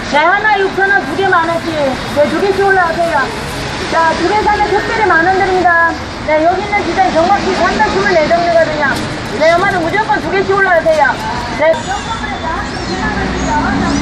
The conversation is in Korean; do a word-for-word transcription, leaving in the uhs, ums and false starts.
네, 하나 육천 원, 두 개 만 원씩. 네, 두 개씩 올라가세요. 자, 두 개 사면 특별히 만 원 드립니다. 네, 여기 있는 디자인 정확히 삼백이십사 종류거든요. 네, 엄마는 무조건 두 개씩 올라가세요. 네.